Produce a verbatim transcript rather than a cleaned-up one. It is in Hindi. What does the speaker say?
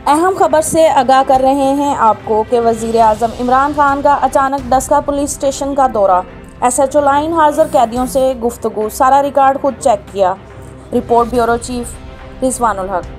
अहम खबर से आगाह कर रहे हैं आपको कि वज़ीर आज़म इमरान खान का अचानक डस्का पुलिस स्टेशन का दौरा। एस एच ओ लाइन हाजिर कैदियों से गुफ्तगू, सारा रिकॉर्ड खुद चेक किया। रिपोर्ट ब्यूरो चीफ रिजवानुल हक।